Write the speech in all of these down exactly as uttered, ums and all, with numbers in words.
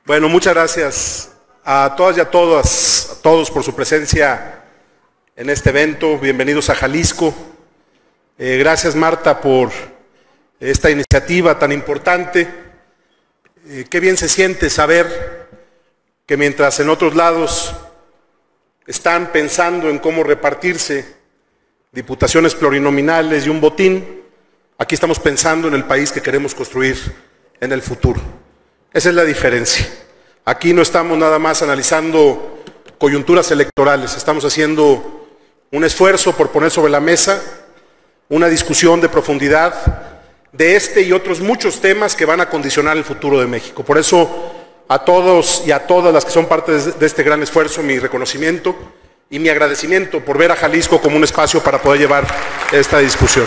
Bueno, muchas gracias a todas y a todas, a todos por su presencia en este evento. Bienvenidos a Jalisco. Eh, gracias, Marta, por esta iniciativa tan importante. Eh, qué bien se siente saber que mientras en otros lados están pensando en cómo repartirse diputaciones plurinominales y un botín, aquí estamos pensando en el país que queremos construir en el futuro. Esa es la diferencia. Aquí no estamos nada más analizando coyunturas electorales, estamos haciendo un esfuerzo por poner sobre la mesa una discusión de profundidad de este y otros muchos temas que van a condicionar el futuro de México. Por eso, a todos y a todas las que son parte de este gran esfuerzo, mi reconocimiento y mi agradecimiento por ver a Jalisco como un espacio para poder llevar esta discusión.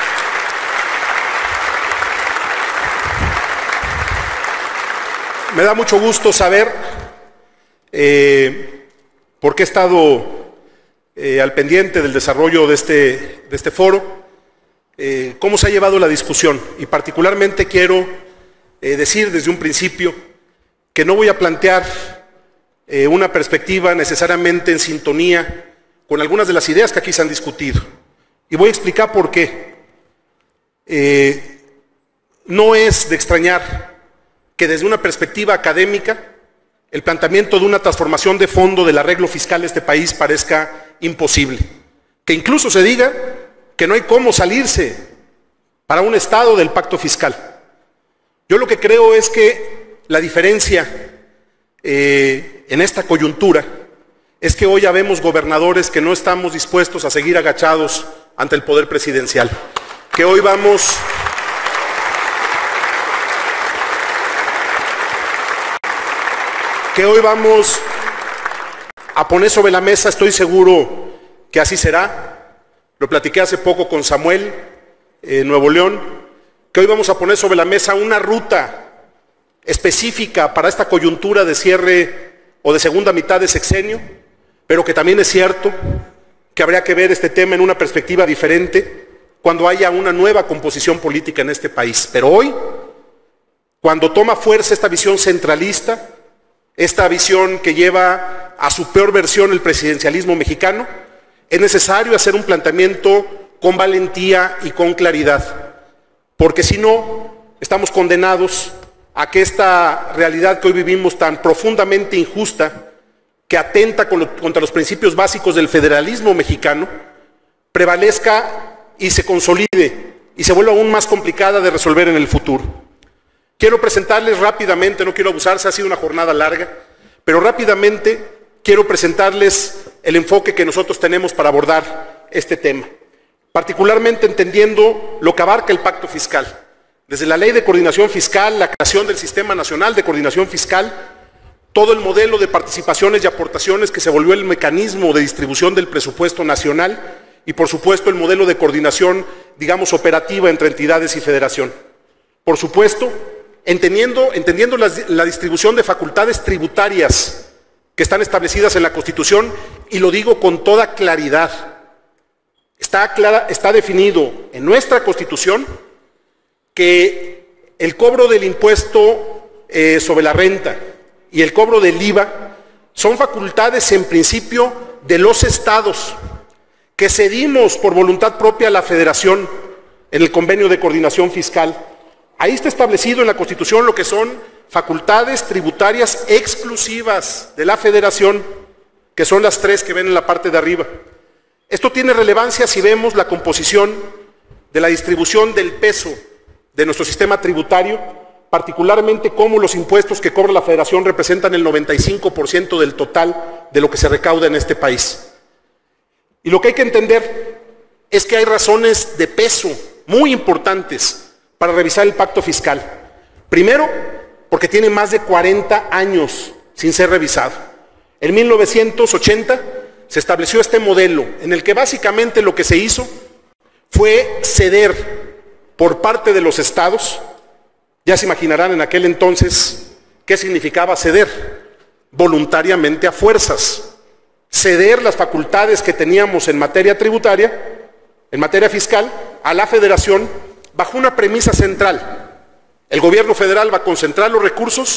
Me da mucho gusto saber, eh, porque he estado eh, al pendiente del desarrollo de este, de este foro, eh, cómo se ha llevado la discusión. Y particularmente quiero eh, decir desde un principio que no voy a plantear eh, una perspectiva necesariamente en sintonía con algunas de las ideas que aquí se han discutido. Y voy a explicar por qué. Eh, no es de extrañar que desde una perspectiva académica el planteamiento de una transformación de fondo del arreglo fiscal de este país parezca imposible. Que incluso se diga que no hay cómo salirse para un Estado del pacto fiscal. Yo lo que creo es que la diferencia eh, en esta coyuntura es que hoy ya vemos gobernadores que no estamos dispuestos a seguir agachados ante el poder presidencial. Que hoy vamos... que hoy vamos a poner sobre la mesa, estoy seguro que así será, lo platiqué hace poco con Samuel en Nuevo León, que hoy vamos a poner sobre la mesa una ruta específica para esta coyuntura de cierre o de segunda mitad de sexenio, pero que también es cierto que habría que ver este tema en una perspectiva diferente cuando haya una nueva composición política en este país. Pero hoy, cuando toma fuerza esta visión centralista, esta visión que lleva a su peor versión el presidencialismo mexicano, es necesario hacer un planteamiento con valentía y con claridad, porque si no, estamos condenados a que esta realidad que hoy vivimos tan profundamente injusta, que atenta contra los principios básicos del federalismo mexicano, prevalezca y se consolide y se vuelva aún más complicada de resolver en el futuro. Quiero presentarles rápidamente, no quiero abusarse, ha sido una jornada larga, pero rápidamente quiero presentarles el enfoque que nosotros tenemos para abordar este tema, particularmente entendiendo lo que abarca el pacto fiscal, desde la Ley de Coordinación Fiscal, la creación del Sistema Nacional de Coordinación Fiscal, todo el modelo de participaciones y aportaciones que se volvió el mecanismo de distribución del presupuesto nacional y, por supuesto, el modelo de coordinación, digamos, operativa entre entidades y federación. Por supuesto, Entendiendo, entendiendo la, la distribución de facultades tributarias que están establecidas en la Constitución, y lo digo con toda claridad, está, clara, está definido en nuestra Constitución que el cobro del impuesto eh, sobre la renta y el cobro del I V A son facultades en principio de los estados que cedimos por voluntad propia a la Federación en el convenio de coordinación fiscal. Ahí está establecido en la Constitución lo que son facultades tributarias exclusivas de la Federación, que son las tres que ven en la parte de arriba. Esto tiene relevancia si vemos la composición de la distribución del peso de nuestro sistema tributario, particularmente cómo los impuestos que cobra la Federación representan el noventa y cinco por ciento del total de lo que se recauda en este país. Y lo que hay que entender es que hay razones de peso muy importantes para revisar el pacto fiscal. Primero, porque tiene más de cuarenta años sin ser revisado. En mil novecientos ochenta se estableció este modelo en el que básicamente lo que se hizo fue ceder por parte de los estados. Ya se imaginarán en aquel entonces qué significaba ceder, voluntariamente a fuerzas. Ceder las facultades que teníamos en materia tributaria, en materia fiscal, a la Federación, bajo una premisa central. El gobierno federal va a concentrar los recursos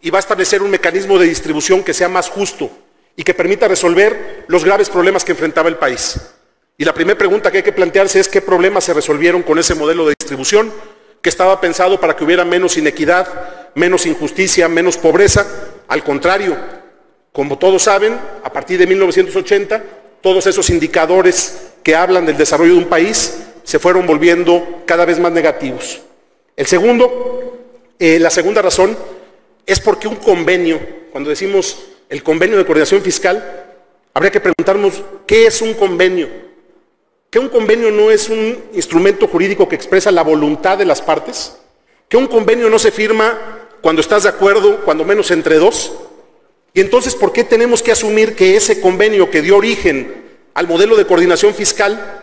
y va a establecer un mecanismo de distribución que sea más justo y que permita resolver los graves problemas que enfrentaba el país. Y la primera pregunta que hay que plantearse es qué problemas se resolvieron con ese modelo de distribución que estaba pensado para que hubiera menos inequidad, menos injusticia, menos pobreza. Al contrario, como todos saben, a partir de mil novecientos ochenta, todos esos indicadores que hablan del desarrollo de un país se fueron volviendo cada vez más negativos. El segundo, eh, la segunda razón es porque un convenio, cuando decimos el convenio de coordinación fiscal, habría que preguntarnos ¿qué es un convenio? ¿Que un convenio no es un instrumento jurídico que expresa la voluntad de las partes? ¿Que un convenio no se firma cuando estás de acuerdo, cuando menos entre dos? Y entonces, ¿por qué tenemos que asumir que ese convenio que dio origen al modelo de coordinación fiscal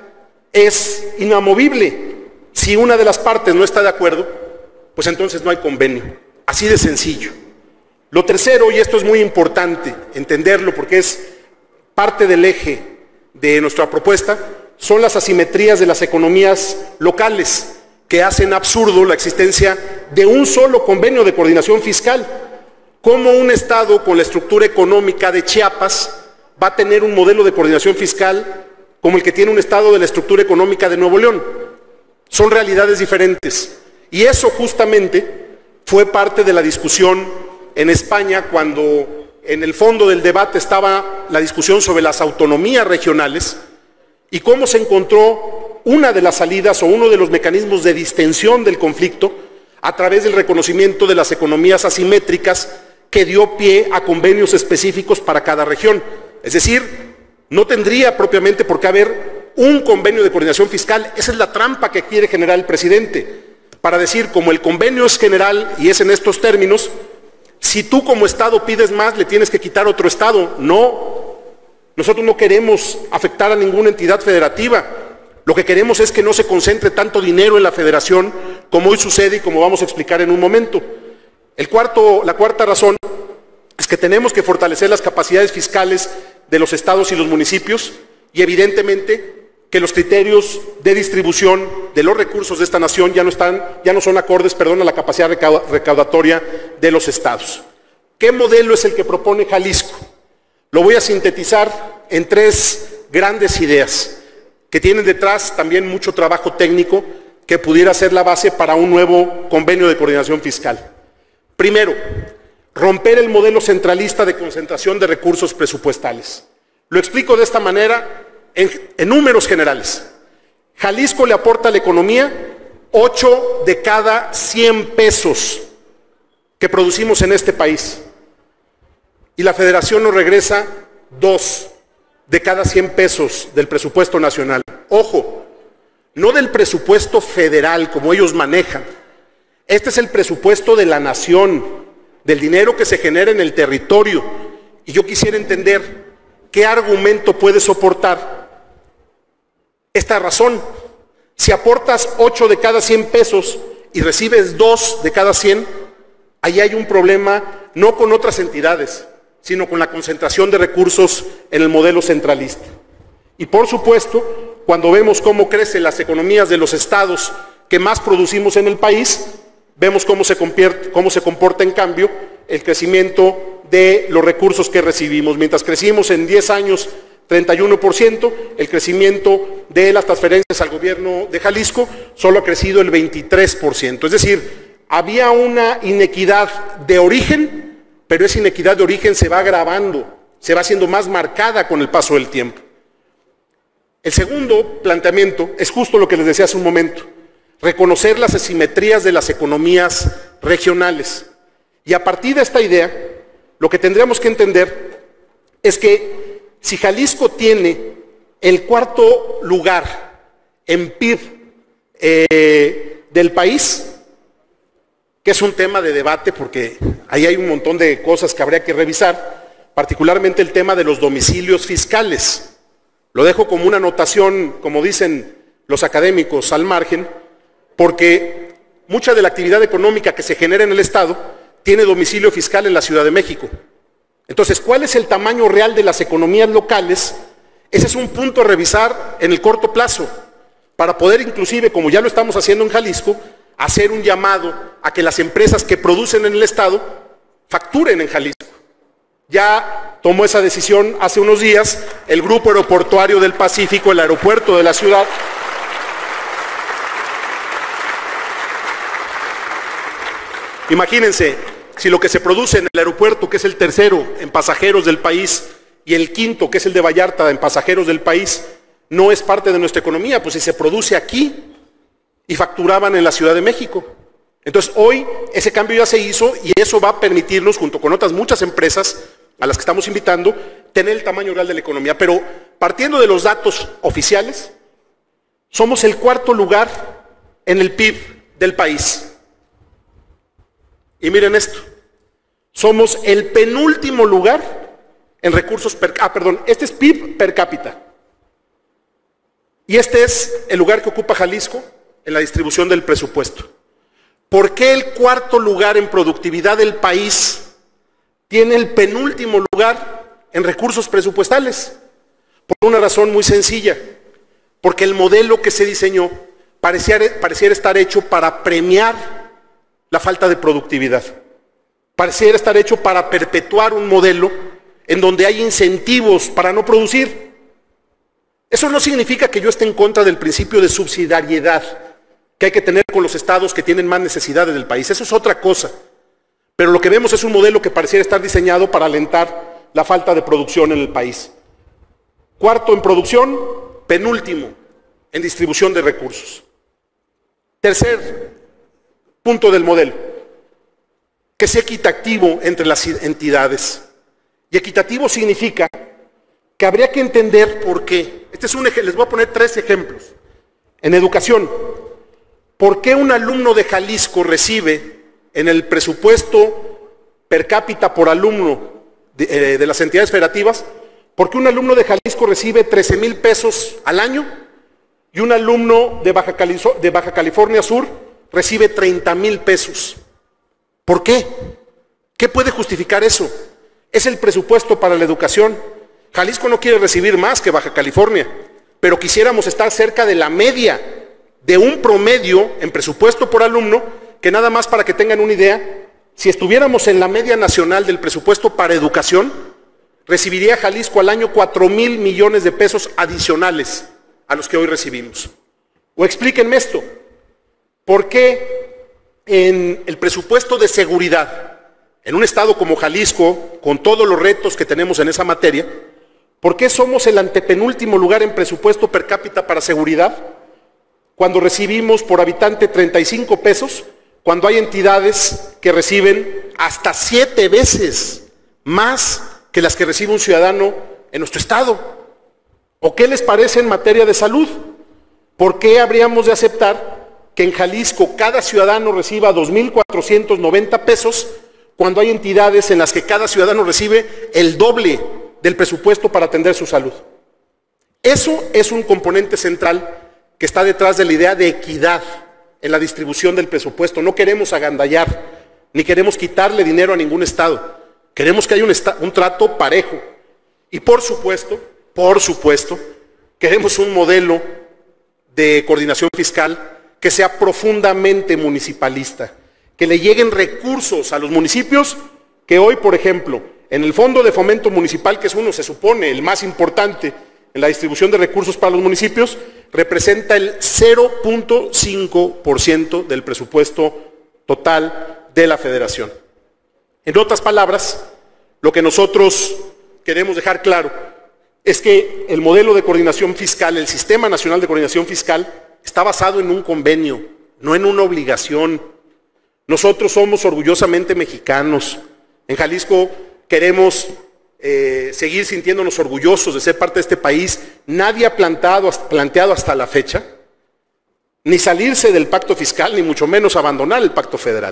es inamovible? Si una de las partes no está de acuerdo, pues entonces no hay convenio. Así de sencillo. Lo tercero, y esto es muy importante entenderlo porque es parte del eje de nuestra propuesta, son las asimetrías de las economías locales que hacen absurdo la existencia de un solo convenio de coordinación fiscal. ¿Cómo un estado con la estructura económica de Chiapas va a tener un modelo de coordinación fiscal como el que tiene un estado de la estructura económica de Nuevo León? Son realidades diferentes. Y eso justamente fue parte de la discusión en España cuando en el fondo del debate estaba la discusión sobre las autonomías regionales y cómo se encontró una de las salidas o uno de los mecanismos de distensión del conflicto a través del reconocimiento de las economías asimétricas que dio pie a convenios específicos para cada región. Es decir, no tendría propiamente por qué haber un convenio de coordinación fiscal. Esa es la trampa que quiere generar el presidente, para decir, como el convenio es general y es en estos términos, si tú como Estado pides más, le tienes que quitar a otro Estado. No, nosotros no queremos afectar a ninguna entidad federativa. Lo que queremos es que no se concentre tanto dinero en la federación como hoy sucede y como vamos a explicar en un momento. El cuarto, la cuarta razón es que tenemos que fortalecer las capacidades fiscales de los estados y los municipios y evidentemente que los criterios de distribución de los recursos de esta nación ya no, están, ya no son acordes, perdón, a la capacidad recaudatoria de los estados. ¿Qué modelo es el que propone Jalisco? Lo voy a sintetizar en tres grandes ideas que tienen detrás también mucho trabajo técnico que pudiera ser la base para un nuevo convenio de coordinación fiscal. Primero, romper el modelo centralista de concentración de recursos presupuestales. Lo explico de esta manera en, en números generales. Jalisco le aporta a la economía ocho de cada cien pesos que producimos en este país. Y la Federación nos regresa dos de cada cien pesos del presupuesto nacional. Ojo, no del presupuesto federal como ellos manejan. Este es el presupuesto de la nación, del dinero que se genera en el territorio. Y yo quisiera entender qué argumento puede soportar esta razón. Si aportas ocho de cada cien pesos y recibes dos de cada cien, ahí hay un problema no con otras entidades, sino con la concentración de recursos en el modelo centralista. Y por supuesto, cuando vemos cómo crecen las economías de los estados que más producimos en el país, vemos cómo se, cómo se comporta en cambio el crecimiento de los recursos que recibimos. Mientras crecimos en diez años treinta y uno por ciento, el crecimiento de las transferencias al gobierno de Jalisco solo ha crecido el veintitrés por ciento. Es decir, había una inequidad de origen, pero esa inequidad de origen se va agravando, se va haciendo más marcada con el paso del tiempo. El segundo planteamiento es justo lo que les decía hace un momento, reconocer las asimetrías de las economías regionales. Y a partir de esta idea, lo que tendríamos que entender es que si Jalisco tiene el cuarto lugar en P I B eh, del país, que es un tema de debate porque ahí hay un montón de cosas que habría que revisar, particularmente el tema de los domicilios fiscales. Lo dejo como una anotación, como dicen los académicos, al margen, porque mucha de la actividad económica que se genera en el Estado tiene domicilio fiscal en la Ciudad de México. Entonces, ¿cuál es el tamaño real de las economías locales? Ese es un punto a revisar en el corto plazo, para poder inclusive, como ya lo estamos haciendo en Jalisco, hacer un llamado a que las empresas que producen en el Estado facturen en Jalisco. Ya tomó esa decisión hace unos días el Grupo Aeroportuario del Pacífico, el aeropuerto de la ciudad. Imagínense, si lo que se produce en el aeropuerto, que es el tercero en pasajeros del país, y el quinto, que es el de Vallarta, en pasajeros del país, no es parte de nuestra economía, pues si se produce aquí y facturaban en la Ciudad de México. Entonces hoy ese cambio ya se hizo y eso va a permitirnos, junto con otras muchas empresas a las que estamos invitando, tener el tamaño real de la economía. Pero partiendo de los datos oficiales, somos el cuarto lugar en el P I B del país. Y miren esto, somos el penúltimo lugar en recursos per cápita, ah, perdón, este es P I B per cápita. Y este es el lugar que ocupa Jalisco en la distribución del presupuesto. ¿Por qué el cuarto lugar en productividad del país tiene el penúltimo lugar en recursos presupuestales? Por una razón muy sencilla, porque el modelo que se diseñó pareciera, pareciera estar hecho para premiar la falta de productividad. Pareciera estar hecho para perpetuar un modelo en donde hay incentivos para no producir. Eso no significa que yo esté en contra del principio de subsidiariedad que hay que tener con los estados que tienen más necesidades del país. Eso es otra cosa. Pero lo que vemos es un modelo que pareciera estar diseñado para alentar la falta de producción en el país. Cuarto en producción, penúltimo en distribución de recursos. Tercer punto del modelo, que sea equitativo entre las entidades. Y equitativo significa que habría que entender por qué. Este es un ejemplo, les voy a poner tres ejemplos. En educación, ¿por qué un alumno de Jalisco recibe en el presupuesto per cápita por alumno de, eh, de las entidades federativas? ¿Por qué un alumno de Jalisco recibe trece mil pesos al año y un alumno de Baja, Cali, de Baja California Sur recibe treinta mil pesos? ¿Por qué? ¿Qué puede justificar eso? Es el presupuesto para la educación. Jalisco no quiere recibir más que Baja California, pero quisiéramos estar cerca de la media, de un promedio en presupuesto por alumno, que nada más para que tengan una idea, si estuviéramos en la media nacional del presupuesto para educación, recibiría Jalisco al año cuatro mil millones de pesos adicionales a los que hoy recibimos. O explíquenme esto, ¿por qué en el presupuesto de seguridad, en un estado como Jalisco, con todos los retos que tenemos en esa materia, ¿por qué somos el antepenúltimo lugar en presupuesto per cápita para seguridad, cuando recibimos por habitante treinta y cinco pesos, cuando hay entidades que reciben hasta siete veces más que las que recibe un ciudadano en nuestro estado? ¿O qué les parece en materia de salud? ¿Por qué habríamos de aceptar que en Jalisco cada ciudadano reciba dos mil cuatrocientos noventa pesos cuando hay entidades en las que cada ciudadano recibe el doble del presupuesto para atender su salud? Eso es un componente central que está detrás de la idea de equidad en la distribución del presupuesto. No queremos agandallar, ni queremos quitarle dinero a ningún estado. Queremos que haya un, un trato parejo. Y por supuesto, por supuesto, queremos un modelo de coordinación fiscal que sea profundamente municipalista, que le lleguen recursos a los municipios que hoy, por ejemplo, en el Fondo de Fomento Municipal, que es uno, se supone, el más importante en la distribución de recursos para los municipios, representa el cero punto cinco por ciento del presupuesto total de la Federación. En otras palabras, lo que nosotros queremos dejar claro es que el modelo de coordinación fiscal, el Sistema Nacional de Coordinación Fiscal, está basado en un convenio, no en una obligación. Nosotros somos orgullosamente mexicanos. En Jalisco queremos eh, seguir sintiéndonos orgullosos de ser parte de este país. Nadie ha plantado, planteado hasta la fecha ni salirse del pacto fiscal, ni mucho menos abandonar el pacto federal.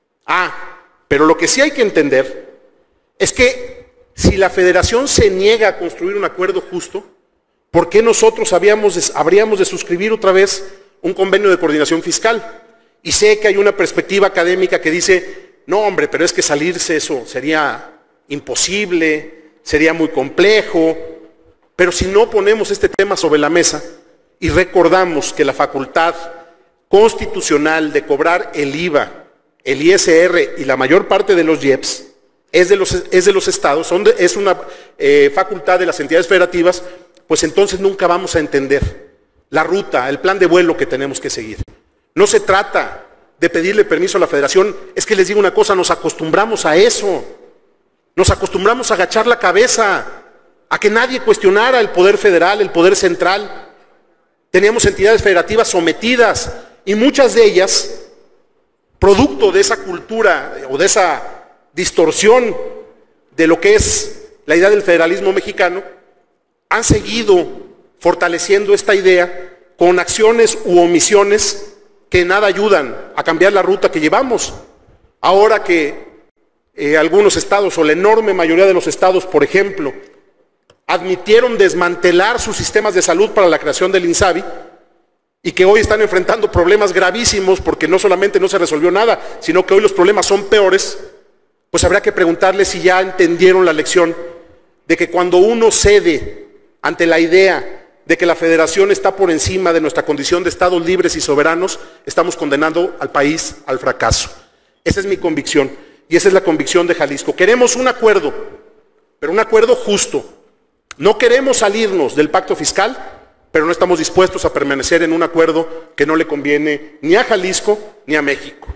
Ah, pero lo que sí hay que entender es que si la federación se niega a construir un acuerdo justo, ¿por qué nosotros habíamos de, habríamos de suscribir otra vez un convenio de coordinación fiscal? Y sé que hay una perspectiva académica que dice, no hombre, pero es que salirse eso sería imposible, sería muy complejo. Pero si no ponemos este tema sobre la mesa y recordamos que la facultad constitucional de cobrar el I V A, el I S R y la mayor parte de los I E P S es de los, es de los estados, son de, es una eh, facultad de las entidades federativas, pues entonces nunca vamos a entender la ruta, el plan de vuelo que tenemos que seguir. No se trata de pedirle permiso a la federación, es que les digo una cosa, nos acostumbramos a eso, nos acostumbramos a agachar la cabeza, a que nadie cuestionara el poder federal, el poder central. Teníamos entidades federativas sometidas y muchas de ellas, producto de esa cultura o de esa distorsión de lo que es la idea del federalismo mexicano, han seguido fortaleciendo esta idea con acciones u omisiones que nada ayudan a cambiar la ruta que llevamos. Ahora que eh, algunos estados o la enorme mayoría de los estados, por ejemplo, admitieron desmantelar sus sistemas de salud para la creación del INSABI y que hoy están enfrentando problemas gravísimos porque no solamente no se resolvió nada, sino que hoy los problemas son peores, pues habrá que preguntarles si ya entendieron la lección de que cuando uno cede ante la idea de que la federación está por encima de nuestra condición de estados libres y soberanos, estamos condenando al país al fracaso. Esa es mi convicción y esa es la convicción de Jalisco. Queremos un acuerdo, pero un acuerdo justo. No queremos salirnos del pacto fiscal, pero no estamos dispuestos a permanecer en un acuerdo que no le conviene ni a Jalisco ni a México.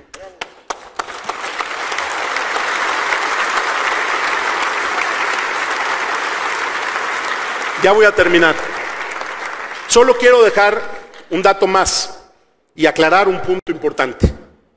Ya voy a terminar. Solo quiero dejar un dato más y aclarar un punto importante.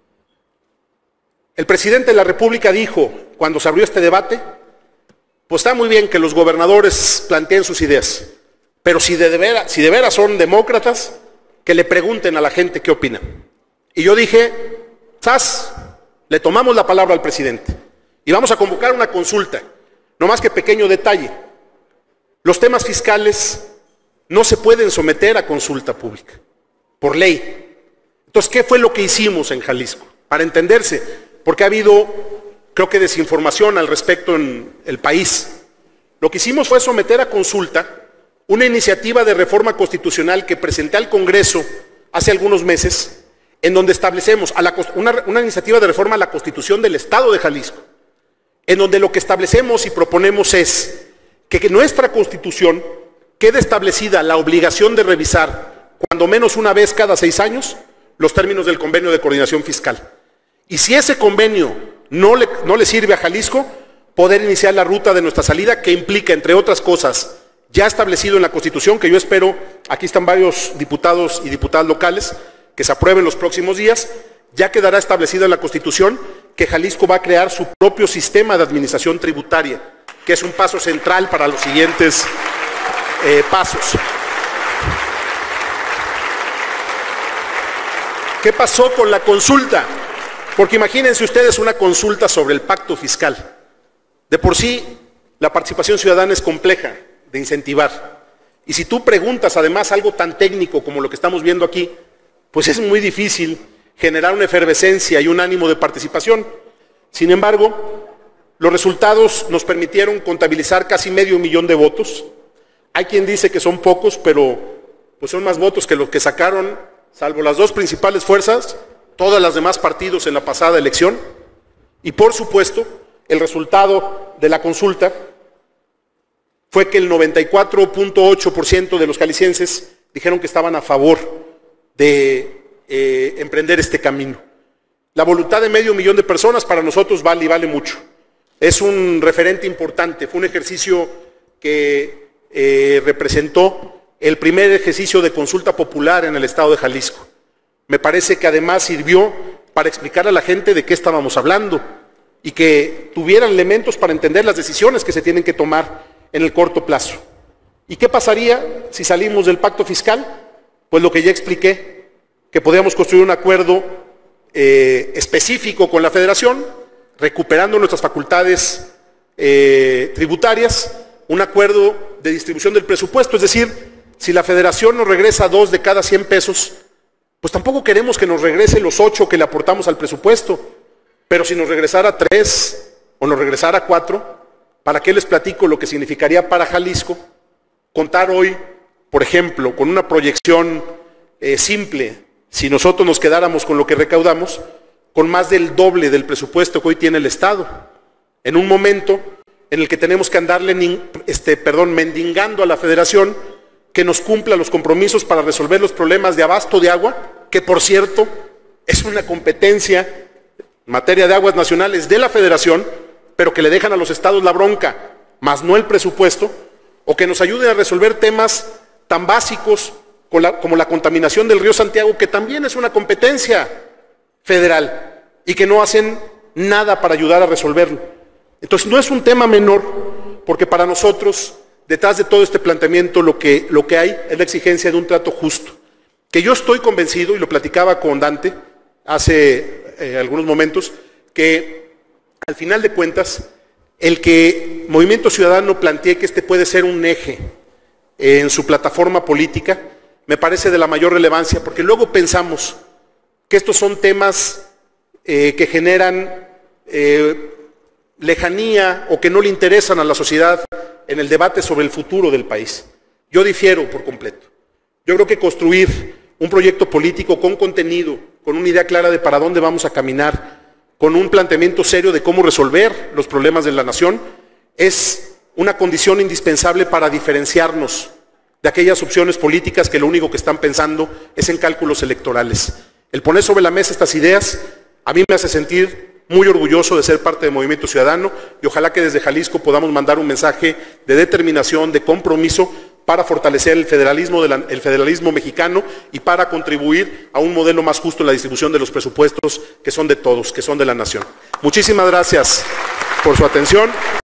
El presidente de la República dijo, cuando se abrió este debate, pues está muy bien que los gobernadores planteen sus ideas, pero si de, veras, si de veras son demócratas, que le pregunten a la gente qué opina. Y yo dije, ¡zas!, le tomamos la palabra al presidente y vamos a convocar una consulta. No más que pequeño detalle. Los temas fiscales no se pueden someter a consulta pública, por ley. Entonces, ¿qué fue lo que hicimos en Jalisco? Para entenderse, porque ha habido, creo que desinformación al respecto en el país. Lo que hicimos fue someter a consulta una iniciativa de reforma constitucional que presenté al Congreso hace algunos meses, en donde establecemos a la, una, una iniciativa de reforma a la Constitución del Estado de Jalisco, en donde lo que establecemos y proponemos es que, que nuestra Constitución quede establecida la obligación de revisar, cuando menos una vez cada seis años, los términos del convenio de coordinación fiscal. Y si ese convenio no le, no le sirve a Jalisco, poder iniciar la ruta de nuestra salida, que implica, entre otras cosas, ya establecido en la Constitución, que yo espero, aquí están varios diputados y diputadas locales, que se aprueben los próximos días, ya quedará establecido en la Constitución que Jalisco va a crear su propio sistema de administración tributaria, que es un paso central para los siguientes eh, pasos. ¿Qué pasó con la consulta? Porque imagínense ustedes una consulta sobre el pacto fiscal. De por sí, la participación ciudadana es compleja de incentivar. Y si tú preguntas además algo tan técnico como lo que estamos viendo aquí, pues es muy difícil generar una efervescencia y un ánimo de participación. Sin embargo, los resultados nos permitieron contabilizar casi medio millón de votos. Hay quien dice que son pocos, pero pues son más votos que los que sacaron, salvo las dos principales fuerzas, todas las demás partidos en la pasada elección. Y por supuesto, el resultado de la consulta fue que el noventa y cuatro punto ocho por ciento de los jaliscienses dijeron que estaban a favor de eh, emprender este camino. La voluntad de medio millón de personas para nosotros vale y vale mucho. Es un referente importante, fue un ejercicio que eh, representó el primer ejercicio de consulta popular en el estado de Jalisco. Me parece que además sirvió para explicar a la gente de qué estábamos hablando y que tuvieran elementos para entender las decisiones que se tienen que tomar en el corto plazo. ¿Y qué pasaría si salimos del pacto fiscal? Pues lo que ya expliqué, que podríamos construir un acuerdo eh, específico con la Federación, recuperando nuestras facultades eh, tributarias, un acuerdo de distribución del presupuesto, es decir, si la Federación nos regresa dos de cada cien pesos, pues tampoco queremos que nos regrese los ocho que le aportamos al presupuesto, pero si nos regresara tres o nos regresara cuatro, ¿para qué les platico lo que significaría para Jalisco contar hoy, por ejemplo, con una proyección eh, simple, si nosotros nos quedáramos con lo que recaudamos, con más del doble del presupuesto que hoy tiene el Estado? en un momento en el que tenemos que andarle, este, perdón, mendigando a la Federación que nos cumpla los compromisos para resolver los problemas de abasto de agua, que por cierto es una competencia en materia de aguas nacionales de la Federación, pero que le dejan a los estados la bronca, más no el presupuesto, o que nos ayuden a resolver temas tan básicos como la contaminación del río Santiago, que también es una competencia federal, y que no hacen nada para ayudar a resolverlo. Entonces no es un tema menor, porque para nosotros, detrás de todo este planteamiento, lo que, lo que hay es la exigencia de un trato justo, que yo estoy convencido, y lo platicaba con Dante hace eh, algunos momentos, que al final de cuentas, el que Movimiento Ciudadano plantee que este puede ser un eje eh, en su plataforma política, me parece de la mayor relevancia, porque luego pensamos que estos son temas eh, que generan eh, lejanía o que no le interesan a la sociedad en el debate sobre el futuro del país. Yo difiero por completo. Yo creo que construir un proyecto político con contenido, con una idea clara de para dónde vamos a caminar, con un planteamiento serio de cómo resolver los problemas de la nación, es una condición indispensable para diferenciarnos de aquellas opciones políticas que lo único que están pensando es en cálculos electorales. El poner sobre la mesa estas ideas a mí me hace sentir muy orgulloso de ser parte del Movimiento Ciudadano, y ojalá que desde Jalisco podamos mandar un mensaje de determinación, de compromiso para fortalecer el federalismo, de la, el federalismo mexicano, y para contribuir a un modelo más justo en la distribución de los presupuestos que son de todos, que son de la nación. Muchísimas gracias por su atención.